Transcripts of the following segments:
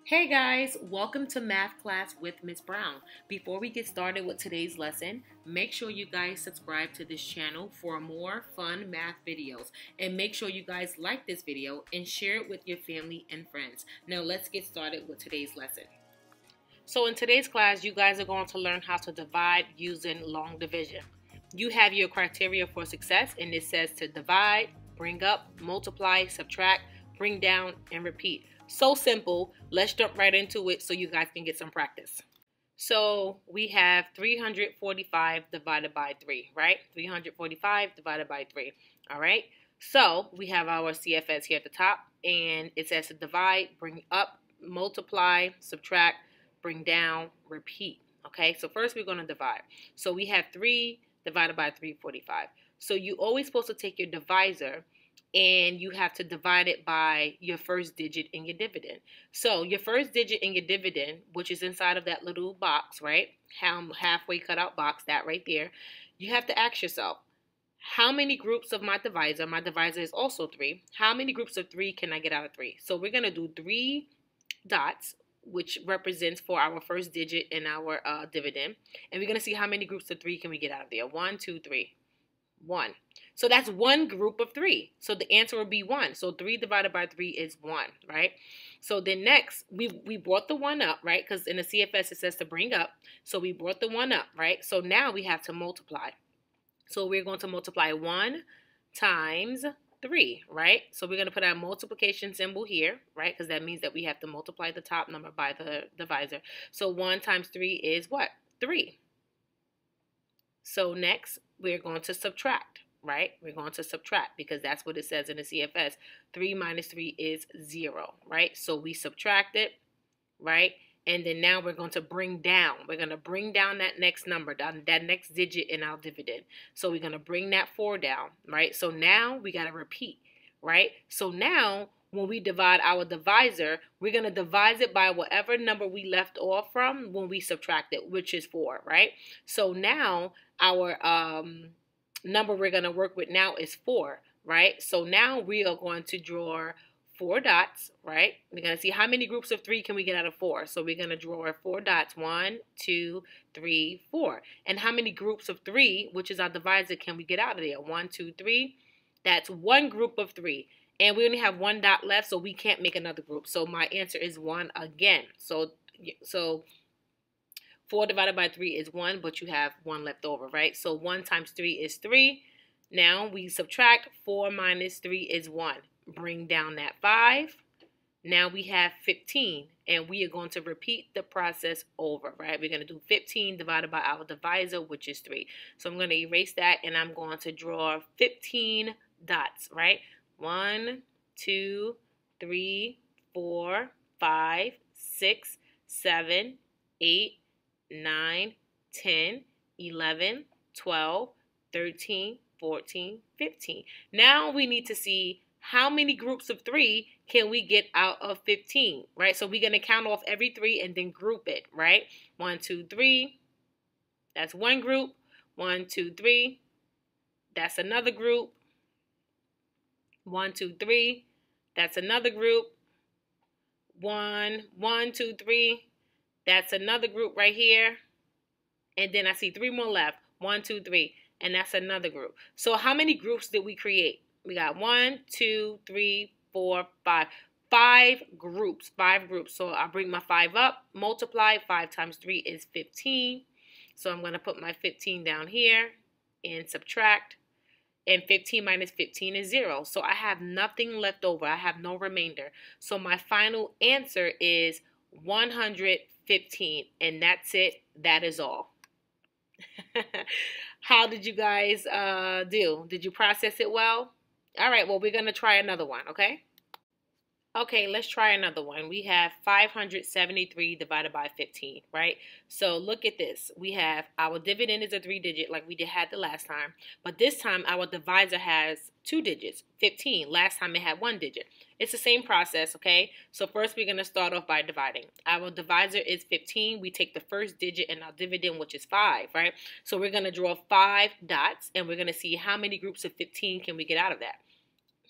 Hey guys, welcome to Math Class with Miss Brown. Before we get started with today's lesson, make sure you guys subscribe to this channel for more fun math videos. And make sure you guys like this video and share it with your family and friends. Now let's get started with today's lesson. So in today's class, you guys are going to learn how to divide using long division. You have your criteria for success, and it says to divide, bring up, multiply, subtract, bring down, and repeat. So simple. Let's jump right into it so you guys can get some practice. So we have 345 divided by 3, right? 345 divided by 3, all right? So we have our CFS here at the top, and it says to divide, bring up, multiply, subtract, bring down, repeat, okay? So first we're going to divide. So we have 3 divided by 345. So you always supposed to take your divisor and you have to divide it by your first digit in your dividend. So your first digit in your dividend, which is inside of that little box, right? Halfway cut out box, that right there, you have to ask yourself, how many groups of my divisor is also 3, how many groups of 3 can I get out of 3? So we're going to do 3 dots, which represents for our first digit in our dividend. And we're going to see how many groups of 3 can we get out of there. 1, 2, 3. 1. So that's one group of 3. So the answer will be 1. So 3 divided by 3 is 1, right? So then next, we brought the 1 up, right? Because in the CFS it says to bring up. So we brought the 1 up, right? So now we have to multiply. So we're going to multiply 1 times 3, right? So we're going to put our multiplication symbol here, right? Because that means that we have to multiply the top number by the divisor. So 1 times 3 is what? 3. So next, we're going to subtract, right? We're going to subtract because that's what it says in the CFS. 3 minus 3 is 0, right? So we subtract it, right? And then now we're going to bring down. We're going to bring down that next number, that next digit in our dividend. So we're going to bring that 4 down, right? So now we got to repeat, right? So now when we divide our divisor, we're going to divide it by whatever number we left off from when we subtract it, which is 4, right? So now our number we're going to work with now is 4, right? So now we are going to draw 4 dots, right? We're going to see how many groups of 3 can we get out of 4. So we're going to draw 4 dots. 1, 2, 3, 4. And how many groups of 3, which is our divisor, can we get out of there? 1, 2, 3. That's one group of 3. And we only have 1 dot left, so we can't make another group. So my answer is 1 again. So 4 divided by 3 is 1, but you have 1 left over, right? So 1 times 3 is 3. Now we subtract. 4 minus 3 is 1. Bring down that 5. Now we have 15, and we are going to repeat the process over, right? We're going to do 15 divided by our divisor, which is 3. So I'm going to erase that, and I'm going to draw 15 dots, right? 1, 2, 3, 4, 5, 6, 7, 8, 9, 10, 11, 12, 13, 14, 15. Now we need to see how many groups of 3 can we get out of 15, right? So we're going to count off every 3 and then group it, right? 1, 2, 3. That's one group. 1, 2, 3. That's another group. 1, 2, 3. That's another group. 1, 2, 3. That's another group right here. And then I see 3 more left. 1, 2, 3. And that's another group. So how many groups did we create? We got 1, 2, 3, 4, 5. 5 groups. 5 groups. So I'll bring my 5 up. Multiply. 5 times 3 is 15. So I'm going to put my 15 down here and subtract. And 15 minus 15 is 0. So I have nothing left over. I have no remainder. So my final answer is 115. And that's it. That is all. How did you guys do? Did you process it well? All right, well, we're going to try another one, okay? Okay, let's try another one. We have 573 divided by 15, right? So look at this. We have our dividend is a 3-digit like we had the last time. But this time our divisor has 2 digits, 15. Last time it had 1 digit. It's the same process, okay? So first we're going to start off by dividing. Our divisor is 15. We take the first digit in our dividend, which is 5, right? So we're going to draw 5 dots, and we're going to see how many groups of 15 can we get out of that.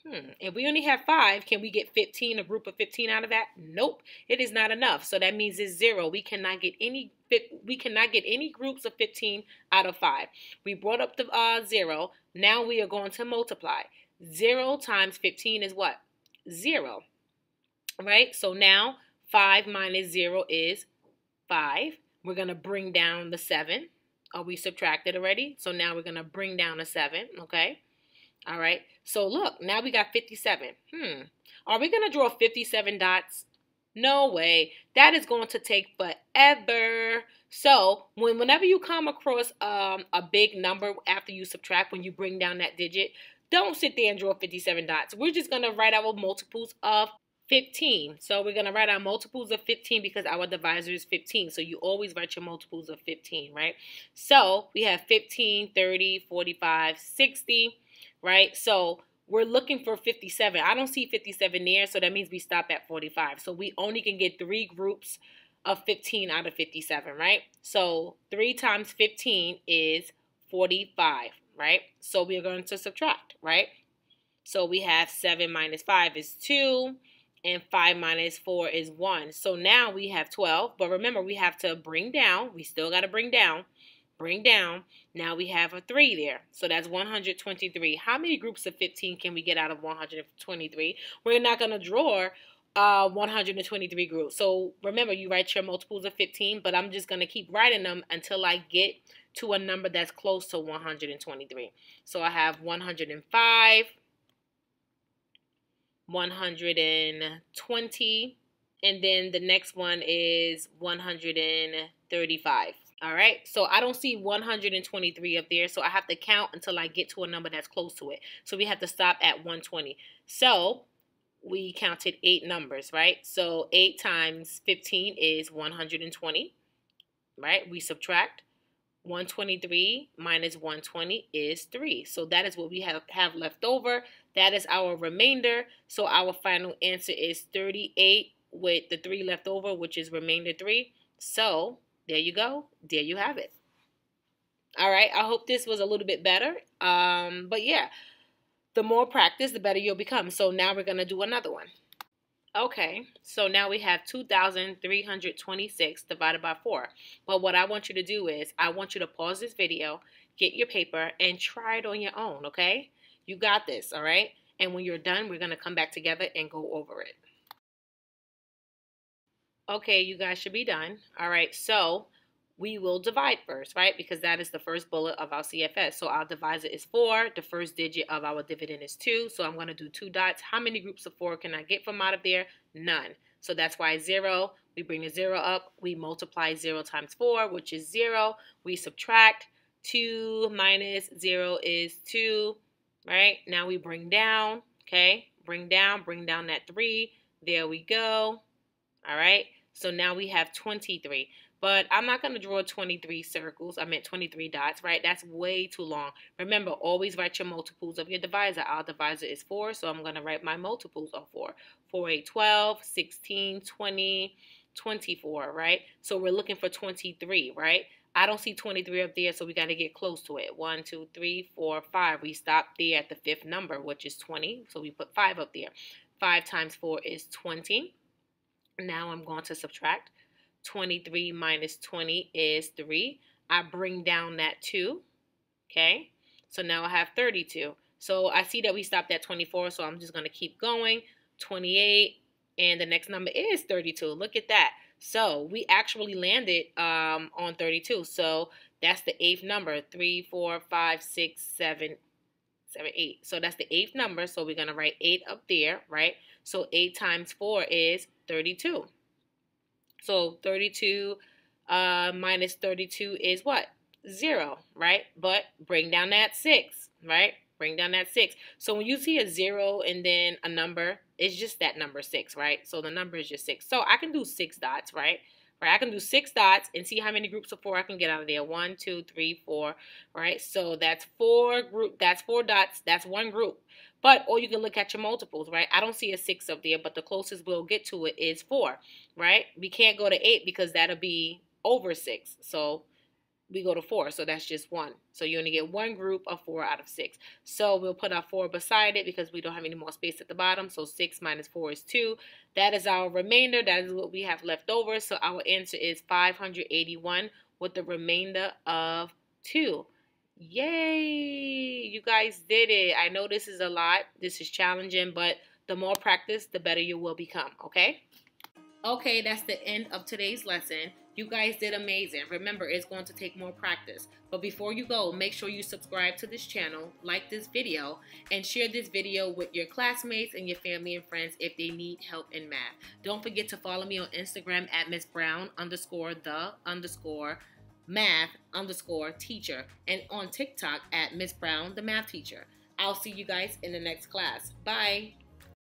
If we only have 5, can we get 15, a group of 15 out of that? Nope, it is not enough. So that means it's 0. We cannot get any groups of 15 out of 5. We brought up the 0. Now we are going to multiply. 0 times 15 is what? 0. Right? So now 5 minus 0 is 5. We're going to bring down the 7. Oh, we subtracted already. So now we're going to bring down a 7. Okay. All right. So look, now we got 57. Are we going to draw 57 dots? No way. That is going to take forever. So whenever you come across a big number after you subtract, when you bring down that digit, don't sit there and draw 57 dots. We're just going to write our multiples of 15. So we're going to write our multiples of 15 because our divisor is 15. So you always write your multiples of 15, right? So we have 15, 30, 45, 60, right? So we're looking for 57. I don't see 57 there, so that means we stop at 45. So we only can get 3 groups of 15 out of 57, right? So 3 times 15 is 45, right? So we're going to subtract, right? So we have 7 minus 5 is 2, and 5 minus 4 is 1. So now we have 12, but remember we have to bring down. We still got to bring down. Bring down. Now we have a 3 there. So that's 123. How many groups of 15 can we get out of 123? We're not going to draw 123 groups. So remember, you write your multiples of 15, but I'm just going to keep writing them until I get to a number that's close to 123. So I have 105, 120, and then the next one is 135. All right, so I don't see 123 up there, so I have to count until I get to a number that's close to it. So we have to stop at 120. So we counted 8 numbers, right? So 8 times 15 is 120, right? We subtract. 123 minus 120 is 3. So that is what we have left over. That is our remainder. So our final answer is 38 with the 3 left over, which is remainder 3. So there you go. There you have it. All right. I hope this was a little bit better. But yeah, the more practice, the better you'll become. So now we're going to do another one. Okay, so now we have 2,326 divided by 4. But what I want you to do is, I want you to pause this video, get your paper, and try it on your own, okay? You got this, all right? And when you're done, we're going to come back together and go over it. Okay, you guys should be done. All right, so we will divide first, right? Because that is the first bullet of our CFS. So our divisor is 4. The first digit of our dividend is 2. So I'm going to do 2 dots. How many groups of 4 can I get from out of there? None. So that's why 0. We bring the 0 up. We multiply 0 times 4, which is 0. We subtract. 2 minus 0 is 2, right? Now we bring down, okay? Bring down that 3. There we go. All right. So now we have 23. But I'm not going to draw 23 circles. I meant 23 dots, right? That's way too long. Remember, always write your multiples of your divisor. Our divisor is 4, so I'm going to write my multiples of 4. 4, 8, 12, 16, 20, 24, right? So we're looking for 23, right? I don't see 23 up there, so we got to get close to it. 1, 2, 3, 4, 5. We stop there at the 5th number, which is 20. So we put 5 up there. 5 times 4 is 20. Now I'm going to subtract. 23 minus 20 is 3. I bring down that 2. Okay. So now I have 32. So I see that we stopped at 24. So I'm just going to keep going. 28. And the next number is 32. Look at that. So we actually landed on 32. So that's the 8th number. 3, 4, 5, 6, 7, 8. So that's the 8th number. So we're going to write 8 up there, right? So 8 times 4 is 32. So 32 minus 32 is what? 0, right? But bring down that 6, right? Bring down that 6. So when you see a 0 and then a number, it's just that number 6, right? So the number is just 6. So I can do 6 dots, right? I can do 6 dots and see how many groups of 4 I can get out of there. 1, 2, 3, 4, right? So that's 4 dots. That's 1 group. But, or you can look at your multiples, right? I don't see a 6 up there, but the closest we'll get to it is 4, right? We can't go to 8 because that'll be over 6. So we go to 4, so that's just 1. So you only get one group of 4 out of 6. So we'll put our 4 beside it because we don't have any more space at the bottom. So 6 minus 4 is 2. That is our remainder. That is what we have left over. So our answer is 581 with the remainder of 2. Yay! You guys did it. I know this is a lot. This is challenging, but the more practice, the better you will become, okay? Okay, that's the end of today's lesson. You guys did amazing. Remember, it's going to take more practice. But before you go, make sure you subscribe to this channel, like this video, and share this video with your classmates and your family and friends if they need help in math. Don't forget to follow me on Instagram at MissBrown_the_math_teacher and on TikTok at Miss Brown the Math Teacher. I'll see you guys in the next class. Bye.